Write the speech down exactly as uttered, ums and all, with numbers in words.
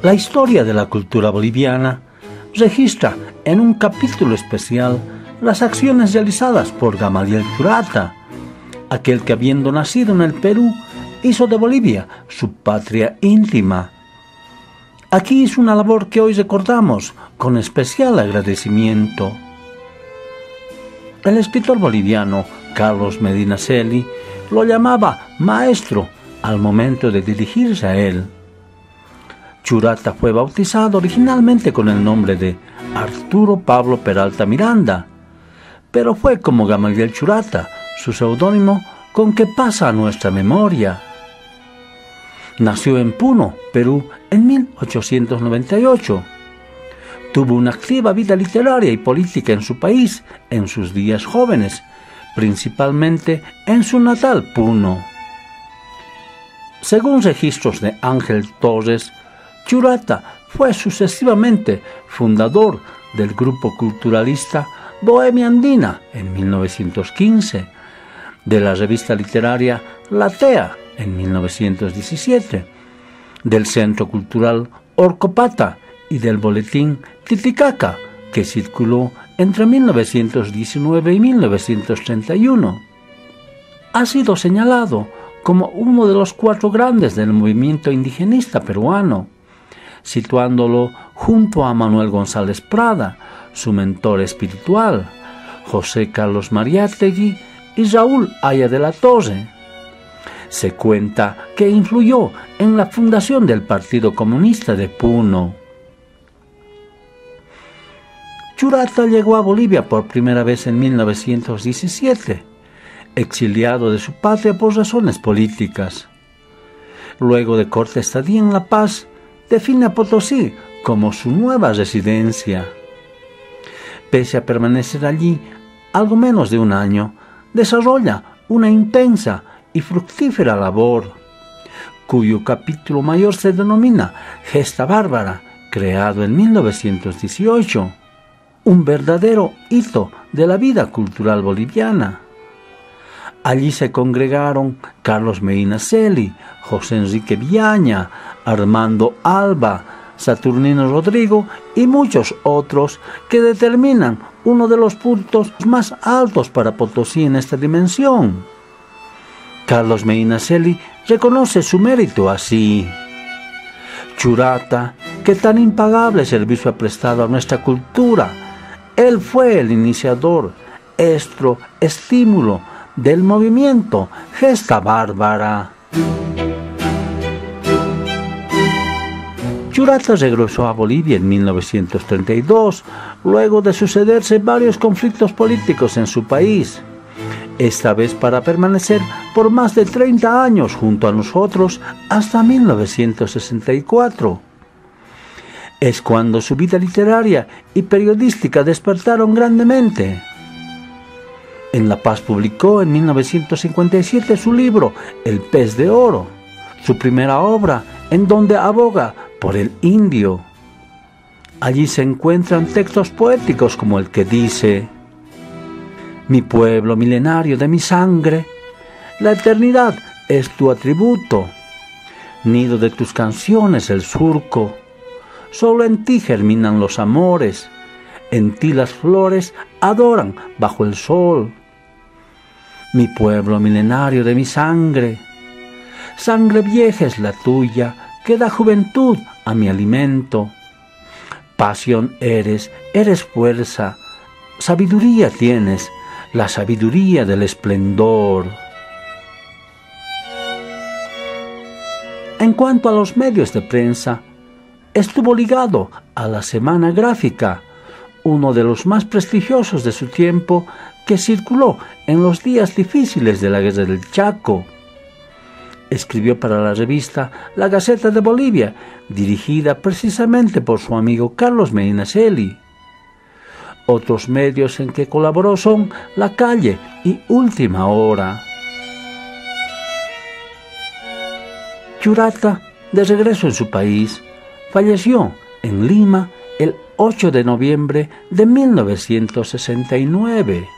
La historia de la cultura boliviana registra en un capítulo especial las acciones realizadas por Gamaliel Churata, aquel que, habiendo nacido en el Perú, hizo de Bolivia su patria íntima. Aquí hizo una labor que hoy recordamos con especial agradecimiento. El escritor boliviano Carlos Medinaceli lo llamaba maestro al momento de dirigirse a él. Churata fue bautizado originalmente con el nombre de Arturo Pablo Peralta Miranda, pero fue como Gamaliel Churata, su seudónimo, con que pasa a nuestra memoria. Nació en Puno, Perú, en mil ochocientos noventa y ocho. Tuvo una activa vida literaria y política en su país en sus días jóvenes, principalmente en su natal Puno. Según registros de Ángel Torres, Churata fue sucesivamente fundador del grupo culturalista Bohemia Andina en mil novecientos quince, de la revista literaria La Tea en mil novecientos diecisiete, del Centro Cultural Orcopata y del boletín Titicaca, que circuló entre mil novecientos diecinueve y mil novecientos treinta y uno. Ha sido señalado como uno de los cuatro grandes del movimiento indigenista peruano, situándolo junto a Manuel González Prada, su mentor espiritual, José Carlos Mariátegui y Raúl Haya de la Torre. Se cuenta que influyó en la fundación del Partido Comunista de Puno. Churata llegó a Bolivia por primera vez en mil novecientos diecisiete, exiliado de su patria por razones políticas. Luego de corta estadía en La Paz, define a Potosí como su nueva residencia. Pese a permanecer allí algo menos de un año, desarrolla una intensa y fructífera labor, cuyo capítulo mayor se denomina Gesta Bárbara, creado en mil novecientos dieciocho, un verdadero hito de la vida cultural boliviana. Allí se congregaron Carlos Medinaceli, José Enrique Villaña, Armando Alba, Saturnino Rodrigo y muchos otros que determinan uno de los puntos más altos para Potosí en esta dimensión. Carlos Medinaceli reconoce su mérito así: Churata, que tan impagable servicio ha prestado a nuestra cultura. Él fue el iniciador, estro, estímulo del movimiento Gesta Bárbara. Churata regresó a Bolivia en mil novecientos treinta y dos, luego de sucederse varios conflictos políticos en su país, esta vez para permanecer por más de treinta años junto a nosotros hasta mil novecientos sesenta y cuatro. Es cuando su vida literaria y periodística despertaron grandemente. En La Paz publicó en mil novecientos cincuenta y siete su libro El Pez de Oro, su primera obra en donde aboga por el indio. Allí se encuentran textos poéticos como el que dice: mi pueblo milenario de mi sangre, la eternidad es tu atributo, nido de tus canciones el surco, solo en ti germinan los amores, en ti las flores adoran bajo el sol. Mi pueblo milenario de mi sangre, sangre vieja es la tuya, que da juventud a mi alimento. Pasión eres, eres fuerza, sabiduría tienes, la sabiduría del esplendor. En cuanto a los medios de prensa, estuvo ligado a La Semana Gráfica, uno de los más prestigiosos de su tiempo, que circuló en los días difíciles de la Guerra del Chaco. Escribió para la revista La Gaceta de Bolivia, dirigida precisamente por su amigo Carlos Medinaceli. Otros medios en que colaboró son La Calle y Última Hora. Churata, de regreso en su país, falleció en Lima el ocho de noviembre de mil novecientos sesenta y nueve.